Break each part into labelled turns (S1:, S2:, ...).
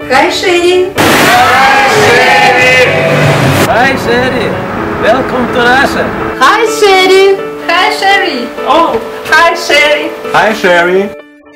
S1: Hi Sherry!
S2: Hi Sherry! Hi Sherry! Welcome to Russia!
S1: Hi Sherry!
S3: Hi Sherry!
S1: Oh, hi Sherry!
S4: Hi Sherry!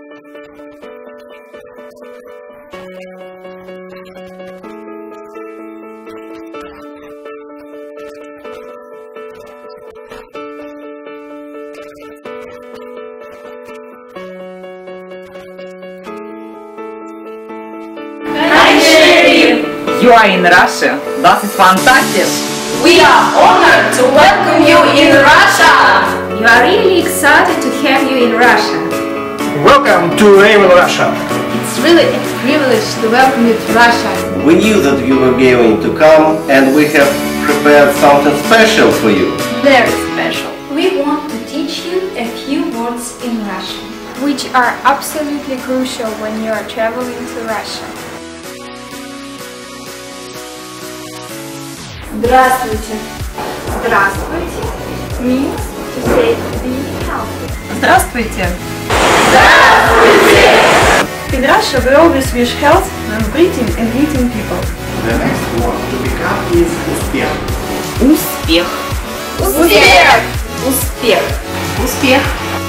S5: You are in Russia. Das ist fantastisch.
S3: We are honored to welcome you in Russia.
S1: We are really excited to have you in Russia.
S4: Welcome to Raven Russia!
S1: It's really a privilege to welcome you to Russia.
S6: We knew that you were going to come and we have prepared something special for you.
S1: Very special. We want to teach you a few words in Russian,
S7: which are absolutely crucial when you are traveling to Russia.
S1: Здравствуйте.
S7: Здравствуйте means to say be healthy.
S3: Здравствуйте.
S1: Здравствуйте.
S3: In Russia we always wish health when greeting and meeting people.
S6: The next word to pick up is успех.
S5: Успех.
S1: Успех.
S5: Успех.
S1: Успех.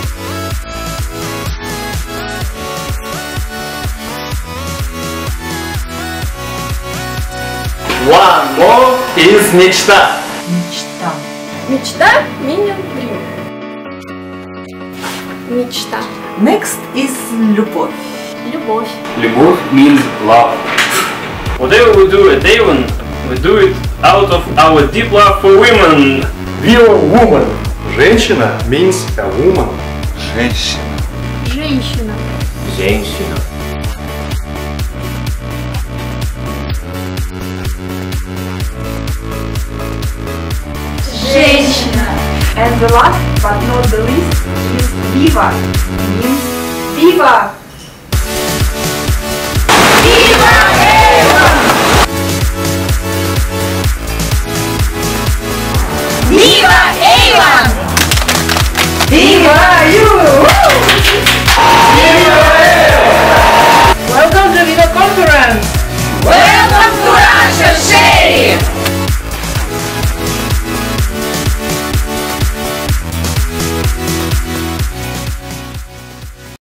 S4: One more is мечта.
S5: Мечта.
S7: Мечта meaning dream. Мечта.
S3: Next is любовь.
S7: Любовь.
S4: Любовь means love.
S8: Whatever we do at Avon, we do it out of our deep love for women.
S4: We are woman. Женщина means a woman.
S6: Женщина.
S7: Женщина.
S6: Женщина.
S1: Женщина.
S3: And the last but not the least is Viva means Viva!